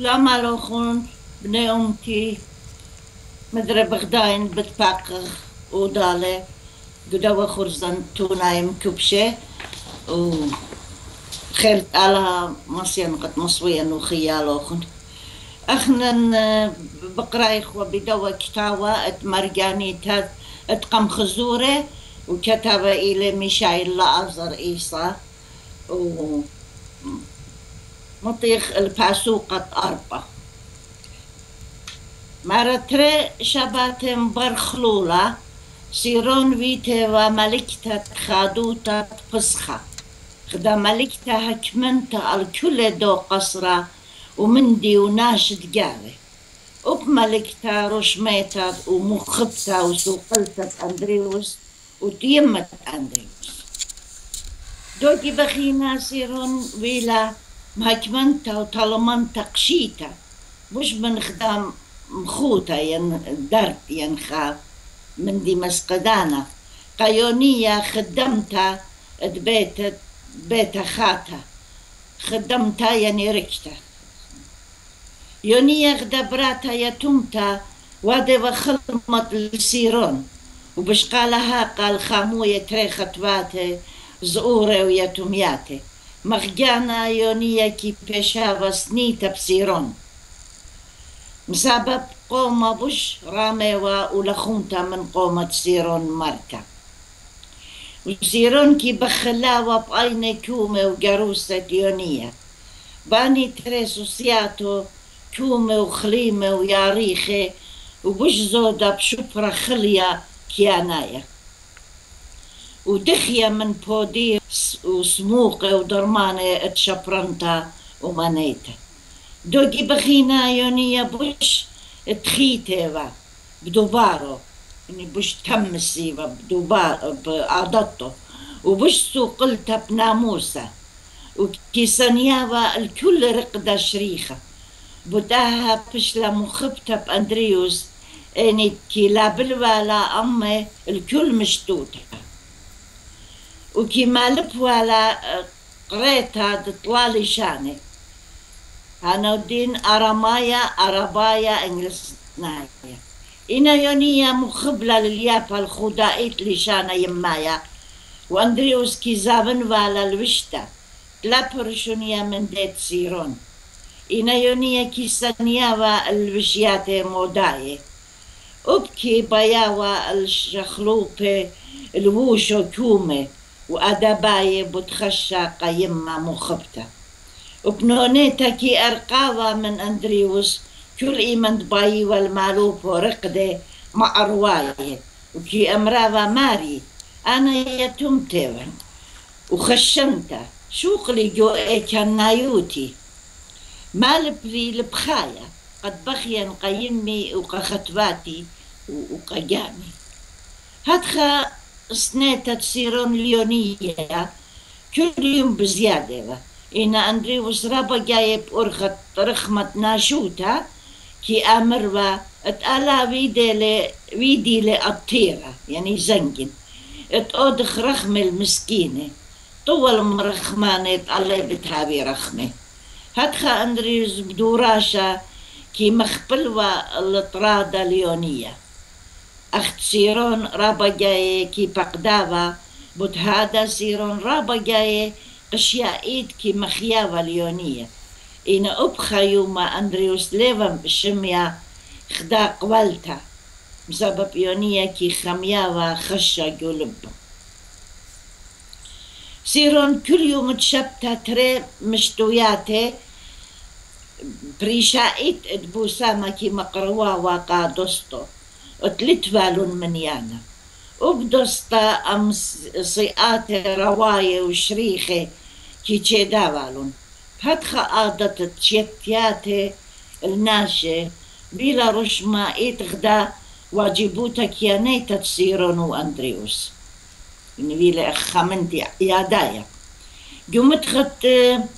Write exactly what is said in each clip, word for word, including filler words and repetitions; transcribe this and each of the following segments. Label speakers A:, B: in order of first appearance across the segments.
A: سلام عليكم بني أمتي مدري بغداين بتباقر ودالي قدوة خرزان توناي مقopshe وخيرت على مصيان قد مصويا وخيالوخن اخنا بقرا إخوة بدوة كتاوة ات مرجاني تاد ات قم خزورة وكتب إلى ميشايل لعزر إيسا و مطيخ الباسوقة أربعة مرتري شباتم برخلولة سيرون فيتي وملكتة خادوتة فسخة خدا ملكتة هكمنتة الكل دو قصرة ومندي وناشد قاوي وب ملكتة رشميتة ومخبتة وسوقلتة أندريوس وتيمت أندريوس دوكي بخينا سيرون ويلا مهكمنتة وطالمنتة قشيتة مش من خدام مخوتة ين درت ينخاف من دي مسقدانة قيونية خدمتها بيت بيت خاتها خدمتها يعني ركتها يونية غدبراتها يتمتها وادي وخلمت لسيرون وبشقالها قال خاموية تريخة باتي زؤورة ويتمياتي مغجانا يونية كي بيشاوة سنيتة بسيرون مسبب قومة بش راميوة ولخونتا من قومة سيرون مرتا وسيرون كي بخلاوة بأيني كومة وجاروسة يونية باني تريسوسياتو كومة وخليمة وياريخة وبش زودة بشبرة خلية كيانايا ودخية من بودي وسموقة ودرمانة اتشبرنتا ومانيتا دوكي بخينا يونية بوش تخيتيوا بدوبارو يعني بوش تمسيوا بدوبار بعضته وبوش سوقلتا بناموسة وكيسانياوا الكل رقدة شريخة بداها بشلا مخبتة بأندريوس اني كي لا بالوالا أمي الكل مشتوتة وكي مالب ولا قريتها تطلالي شاني هنودين أرامايا أرابايا إنجلسنايا إنا يونية مخبلة لليابا الخدائيت لشانا يمايا واندريوس كي زابن والا الوشتا تلا برشونيا من ديت سيرون إنا يونية كي سانياوا الوشياتي موداي وبكي باياوا الشخلوبي الووشو كومي وأداباي بتخشى قيمة مخبتة وبنونيتا كي أرقاوة من أندريوس كل إيمان باي والمعلوب ورقدة مع رواية وكي أمراوة ماري أنا يتمتوا وخشمتا شوقلي جو إيكان نايوتي مالبري لبخايا قد بخيا قيمي وقختواتي وقجامي هدخا سنيتا تسيرون ليونية كل يوم بزيادة إن أندريوس رابا جايب أرخت رخمة ناشوتا كي أمروا اتقالا ويدي لي ويدي لي أطيرة يعني زنجن اتقودخ رخمة المسكينة طول مرخمانة اتقالا بتهابي رخمة هدخا أندريوس بدوراشا كي مخبلوا الطرادة ليونية أخت سيرون رابا جاي كي بقداوا بتهادا سيرون رابا جاي أشياء كي مخياوة ليونية إن أبخى يوم أندريوس ليفن بشميا خدا قوالتا بسبب يونية كي خمياوة خشة قلب سيرون كل يوم تشبتا تري مشتوياتي بريشائت اتبوساما كي مقروا واقا دوستو اتلتوالون منيانا وبدوستا أم صيئاتي رواية وشريخة كي تشيداوالون هدخا آدت تشيتياتي الناشي بلا رشما إتغدا واجبوتا كيانيتا تسيرون وأندريوس إن بلا خامنتي يادايا جمت خط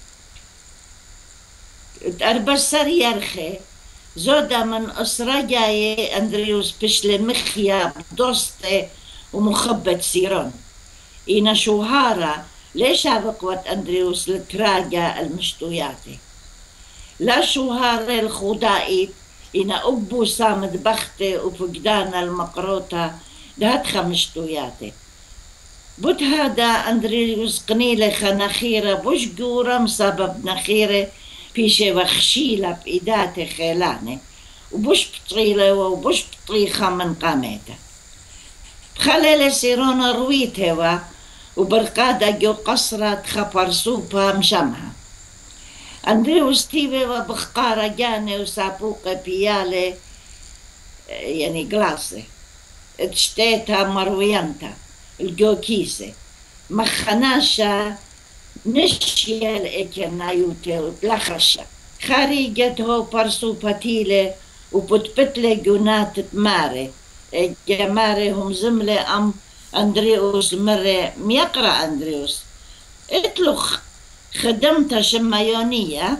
A: تأربسر يرخي زودا من أسرة جاية أندريوس بشل مخيا دوستي ومخبت سيرون إنا شوهارة ليش بقوة أندريوس الكراجة المشتوياتي لا شوهار الخضائي إن أبو سامد بختي وفقدان المقروطة دهت خمشتوياتي بوت هذا أندريوس قنيلة خنخيرة بوش قورم سبب نخيرة بيشي وخشيلة بإيداتي خيلاني وبوش بطريلة وبوش بطريخة من قامته بخلالة سيرون رويتها وبرقادة جو قصرة تخبر سوبها مشمها أندريوس تيبي وبخقارة جاني وسابوقة بيالي يعني جلاسة اتشتيتها مرويانتا الجوكيسة مخناشا نشيال اكنايوتي وتلخشا خارجته برسو باتيلة وبتبتلة جونات تماري جماري هم زملة أم أندريوس مرة ميقرأ أندريوس اتلخ خدمت شمايونية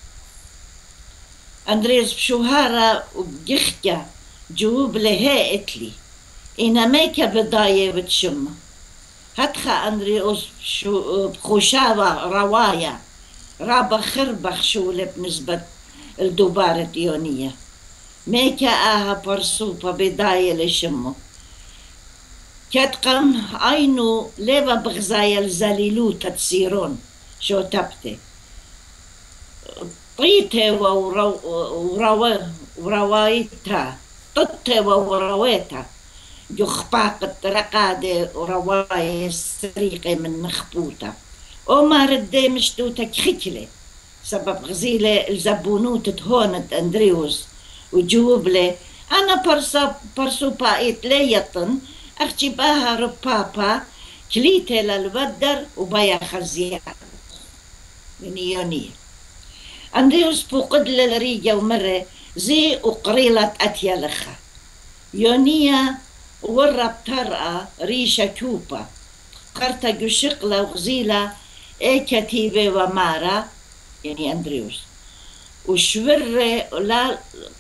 A: أندريوس بشوهارة وبجخكة جوب لها اتلي إنا ميكا بضاية بتشم هتخا أندريوس بخوشاوة رواية رابا خربخ شولة بنسبة الدوبارة يونية ميكا آها برسوبة بضاية لشمه كتقم عينو ليبا بغزايا الزليلو تتسيرون شو تبتي طيته وروايتها طته ورويتها يخباق رقادة ورواية سريقة من نخبوطة وما ردي مشتوتة خكلة سبب غزيلة الزبونوت تهونت أندريوس وجوب لي أنا برسو برسو بايت ليطن أختي باها ربابا كليتة للودر وبايا خزيان من يونية أندريوس فوقد للريجة ومرة زي وقريلة أتيا لخا يونية ورب ترقى ريشة كوبا قرطة جشقلة وغزيلة اي كتيبة ومارا يعني أندريوس وشور لا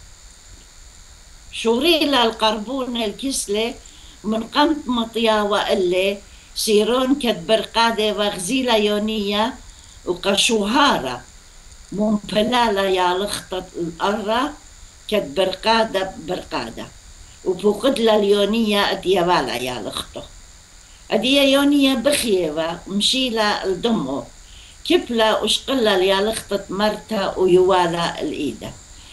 A: شوريلا القربون الكسلة من قمت مطيا وقلة سيرون كتبرقادة وغزيلة يونية وقشوهارة منفلالة يا لخطة الأرة كتبرقادة برقادة وفوقد اليونية أديوالا يا لخطه أديا يونية بخيوة مشيلة الدمو كبلة وشقلة يا لخطة مرتا ويوالا الإيدة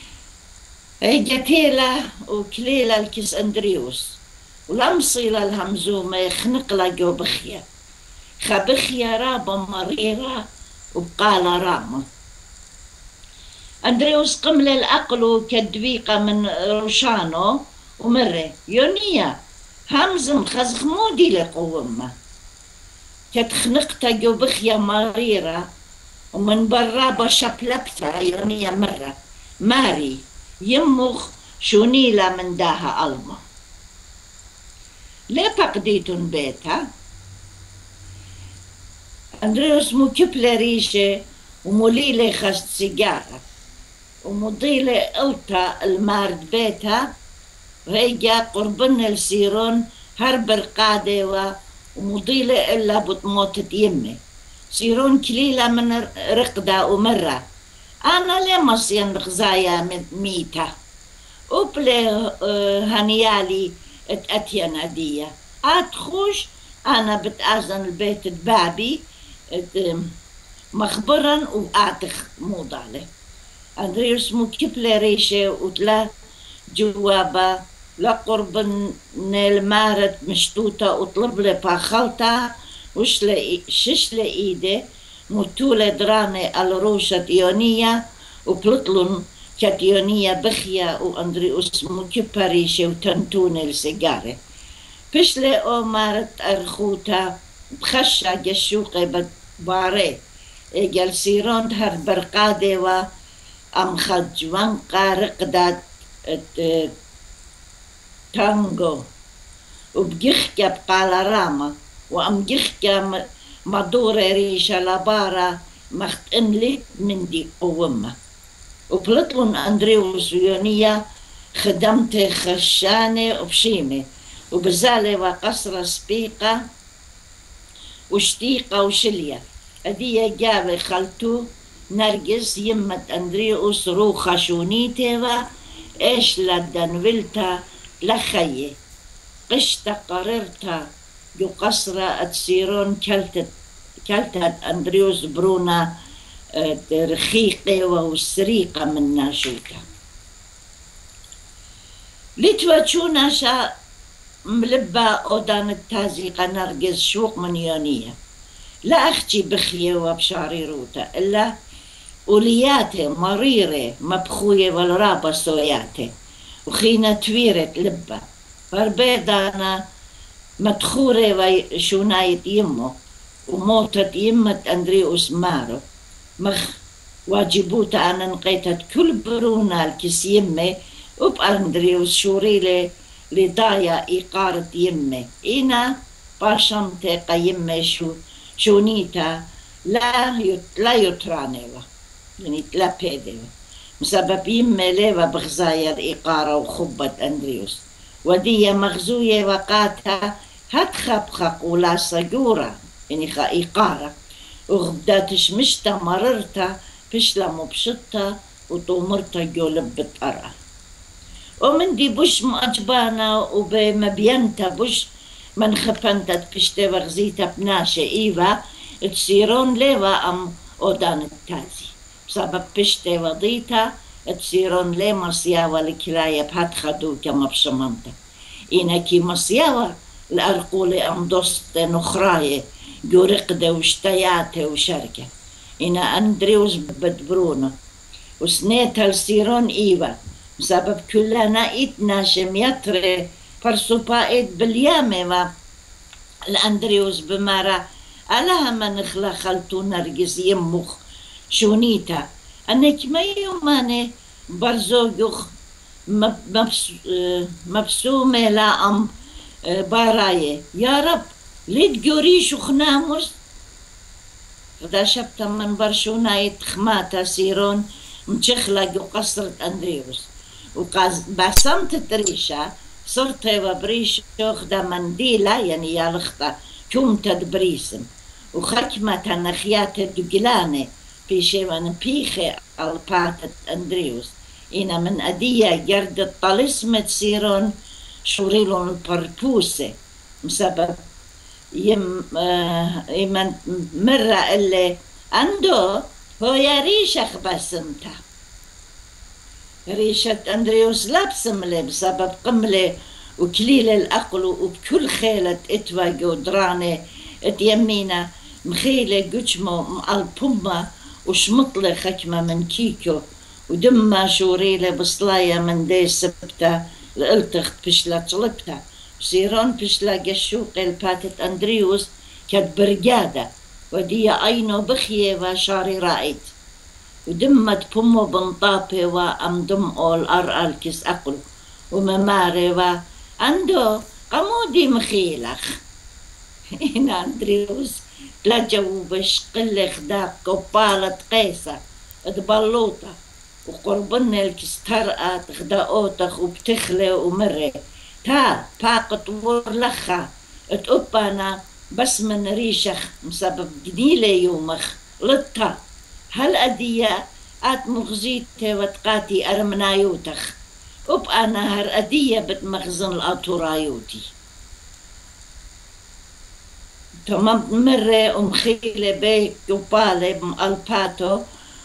A: جتيلة وكليلة الكس أندريوس ولمصيلة الهمزومة يخنقلة جو بخية خبخية رابا مريرة وبقالة رامة أندريوس قمل الأقل كدويقة من روشانو ومرة يونية همزم خزخ مودي لقومة كتخنقتا جو بخية مريرة ومن برا بشبلبتا يونية مرة ماري يمخ شونيلة من داها ألما ليه فقديتن بيتها أندريوس مكبلة ريشة وموليلة خشت سيجارة ومضيلة قلتا المارد بيتها ريجا قربن السيرون هرب القادة ومضيلة إلا بتموت يمي سيرون كليلة من رقدة ومرة أنا ليه مصين غزايا ميتة وبلي هنيالي اتأتين أدية أتخوش أنا بتأذن البيت بابي مخبرا وآتخ موضالي أندريوس مكبلة ريشة وتلا جوابا لقرب المارد مشتوتة وطلب لي باخلتا وش شش لإيدي متولة دراني الروشة يونية وبلطلن كت يونية بخية وأندريوس مكبة ريشة وتنتوني السيجارة بشلي أو مارد أرخوتا بخشة جشوقي باري إجل سيرون هر برقادي و أم خجوان قارقداد تانغو وبجخكة بقالاراما وأم جخكة مدورة ريشة لبارة مختنلت من دي قومة وبلطلن أندريوس ويونية خدمت خشانة وبشيمة وبزالة وقصرة سبيقة وشتيقة وشلية أدية جابة خلتو نرجس يمة أندريوس روخة شونيتيوا إيش لدنفلتا لخيه قشتا قررتا جو قصرة أتسيرون كلتت كلتت أندريوس برونا رخيقة وسريقة من ناشوتا لتواتشونا شا ملبا أودان التازيقة نرجس شوق من يونية لا أختي بخية وبشعري روتا إلا ولياتي مريرة مبخوية والرابة سوياتي وخينا تويرت لبا فربيدانا مدخورة وشونايت يمو وموتت يمت أندريوس مارو مخ واجبوتا أنا نقيتت كل برونا الكس يمي وبأندريوس شوريلي لضايا إيقارة يمي إنا باشمتي قيمي شو شونيتا لا يت لا يترانيوا يعني لا بيديوا بسبب يمي ليوا بغزاير إيقارة وخبت أندريوس ودي مغزوية وقاتها هتخبخق ولا سجورة يعني خا إيقارة وغبداتش مشتا مررتا بشلا مبشطة وطومرتا جولب بتقرأ ومن دي بوش مأجبانا وبمبينتا بوش من خبنتا بشتا وغزيتا بناشا إيوا تصيرون ليوا أم أودان التازي بسبب بشتا وضيتا تصيرون لي مصياوة لكلاية بهات خدوكا مبشمانتا إنا كي مصياوة الأرقولي أم دوست نخراية جو رقدة وشتياتي وشركة إنا أندريوس بدبرونا وسنيتا لسيرون إيوا بسبب كلنا إتنا شميتري فرسوبا إت باليامي الأندريوس بمارا ألاها من نخلا خلطو نرجس يمخ شونيتا أنك ما يوماني برزوجوخ مبسومة لا أم باراية يا رب ليت جوريش وخناموس غدا شبتا من برشونا يتخماتا سيرون متشخلة جو قصرة أندريوس وقاز بسمت تريشا صرت وبريش غدا منديلة يعني يا لخطة كومتا بريسم وخكمة نخيات الجلانة في شيوان بيخي الباتت أندريوس إنا من أدية جرد الطلسمة تسيرون شوريلون البربوسة بسبب يم آه يمن مرة اللي عنده هو يا ريشة بسمتها ريشة أندريوس لابسملي بسبب قملة وكليل الأقل وبكل خيلة اتواجه ودرانة اتيمينا مخيلة جوشمو مقلبومة وشمطلة خكمة من كيكو ودمة شوريلة بصلاية من دي سبتة الالتخت بشلا طلبتها سيرون بشلا قشوق الباتت أندريوس كانت برقادة ودي عينو بخية وشاري رايد ودمت بومو بنطابي وأم دم أول أرقل كيس أقل ومماري وعنده قمودي مخيلخ هنا أندريوس لا جوبش قلخ داق قبالة قيسة اتبلوطة وقربنا الكسترقة تخداوتخ وبتخلي ومري تا باقت ورلخة اتقبانا بس من ريشخ مسبب جديلة يومخ لطا هل أدية آت مغزيتي وتقاتي أرمنايوتخ وبأنا هر أدية بتمخزن الأطورايوتي تمام مرة ومخيلة بيك وبالي مقلباتو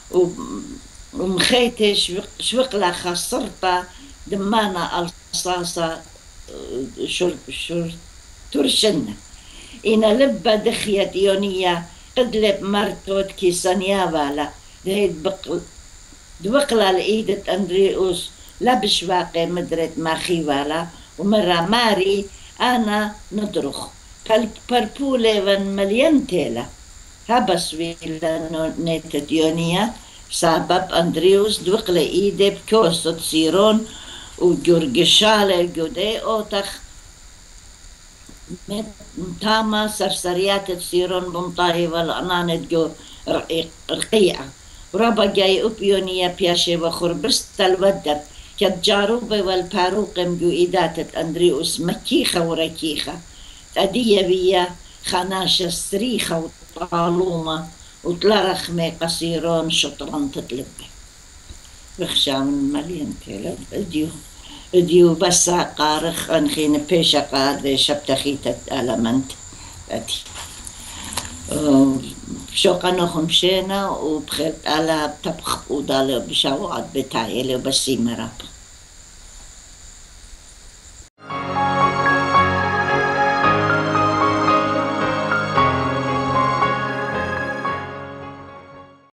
A: ومخيتي شوقلة خسرتا دمانا الصاصة شر شر ترشنا إنا لبا دخيت يونية قدلب مرتوت كي سنيافالا دهيد بقل دوقلا لإيدة أندريوس لبش واقع مدرت ماخيوالا ومرة ماري أنا ندرخ بربولة ون مليان تيلا هبس ويلا نيتت يونية سبب أندريوس دوقلا إيدة بكوسة سيرون وجورجشالة جودي أوتخ متاما سرسريات تسيرون بمطاهي والأنانت جو رقيعة ورابا جاي أبيونية بياشي وخربست الودر كالجاروبة والباروقم جو إيداتت أندريوس مكيخة وركيخة أدية بيا خناشة صريخة وطالومة وطلع مي قصيرون شطران تتلبي بخشام مليان كيلو اديو اديو بس قارخ انخين بيشا قاد شبتخيت المنت ادي شو قنوخ مشينا وبخلت على طبخ ودال بشواد بتاعي وبسي مراب